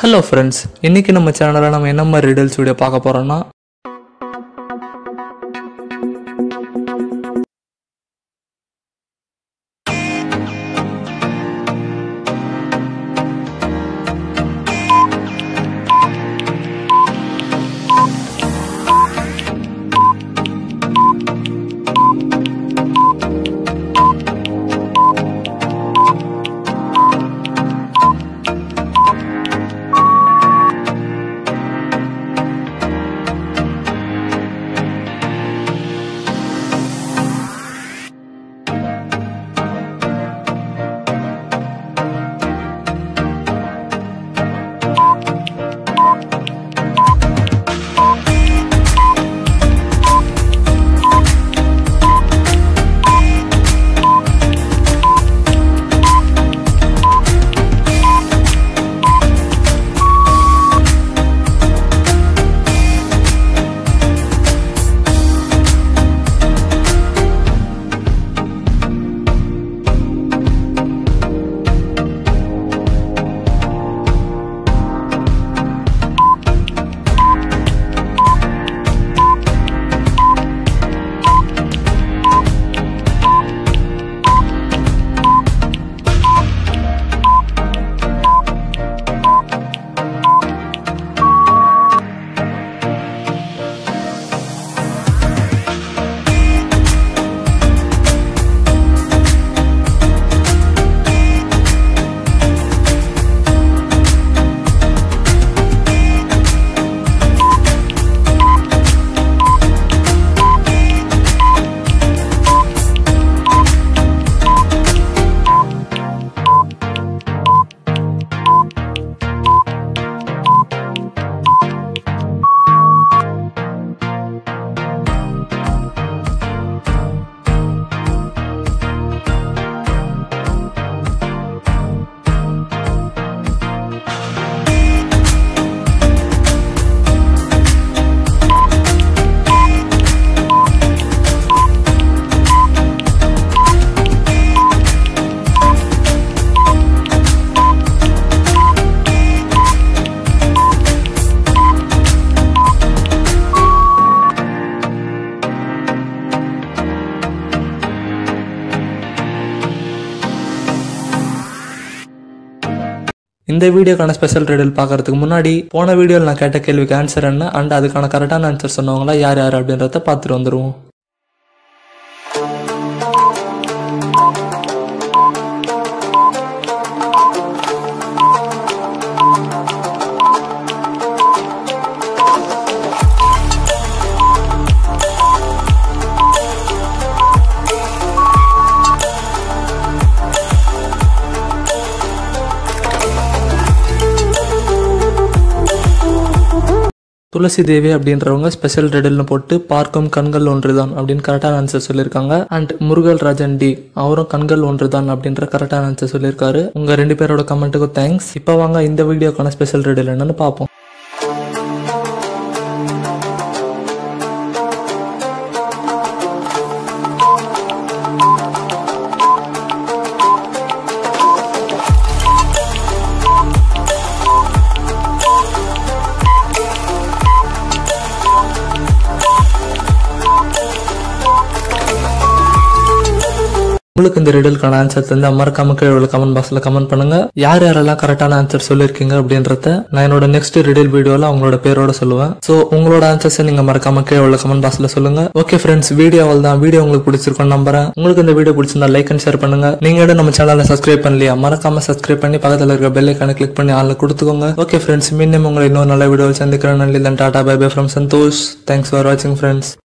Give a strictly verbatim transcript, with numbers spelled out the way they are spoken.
Hello friends, இன்னைக்கு நம்ம சேனல்ல நம்ம என்ன மாதிரி riddles வீடியோ பார்க்க போறோம்னா இந்த வீடியோக்கான ஸ்பெஷல் riddle பார்க்கறதுக்கு முன்னாடி போன வீடியோல நான் கேட்ட கேள்விக்கு ஆன்சர் என்ன அண்ட் அதுக்கான கரெக்டான ஆன்சர் சொன்னவங்களா யார் யார் அப்படின்றத பார்த்துட்டு வந்துருவோம். துளசி தேவி அப்படின்றவங்க ஸ்பெஷல் riddle போட்டு பார்க்கும் கண்கள் ஒன்றுதான் அப்படின்னு கரெக்டான ஆன்சர் சொல்லியிருக்காங்க. அண்ட் முருகல் ராஜன் டி அவரும் கண்கள் ஒன்றுதான் அப்படின்ற கரெக்டான ஆன்சர் சொல்லியிருக்காரு. உங்க ரெண்டு பேரோட கமெண்ட்டுக்கும் தேங்க்ஸ். இப்போ வாங்க இந்த வீடியோக்கான ஸ்பெஷல் riddle என்னன்னு பார்ப்போம். உங்களுக்கு இந்த riddleக்கான ஆன்சர் தெரிஞ்சா மறக்காம கீழே கமெண்ட் பாக்ஸ்ல கமெண்ட் பண்ணுங்க. யார் யாரெல்லாம் கரெக்டான ஆன்சர் சொல்லிருக்கீங்க அப்படின்றத நான் என்னோட நெக்ஸ்ட் riddle வீடியோல அவங்களோட பேரோட சொல்லுவேன். சோ உங்களோட ஆன்சர்ஸ் நீங்க மறக்காம கீழே கமெண்ட் பாக்ஸ்ல சொல்லுங்க. ஓகே ஃப்ரெண்ட்ஸ், வீடியோ தான் வீடியோ உங்களுக்கு பிடிச்சிருக்கும் நம்புறேன். உங்களுக்கு இந்த வீடியோ பிடிச்சிருந்தா லைக் அண்ட் ஷேர் பண்ணுங்க. நீங்க நம்ம சேனலை சப்ஸ்கிரைப் பண்ணலையா மறக்காம சப்ஸ்கிரைப் பண்ணி பக்கத்துல இருக்க பெல் ஐகானை கிளிக் பண்ணி ஆன்ல கொடுத்துக்கோங்க. ஓகே ஃப்ரெண்ட்ஸ், மீண்டும் உங்களை இன்னொரு நல்ல வீடியோவில் சந்திக்கிறேன். நன்றி, டாடா, bye bye from Santosh. Thanks for வாட்சிங் ஃப்ரெண்ட்ஸ்.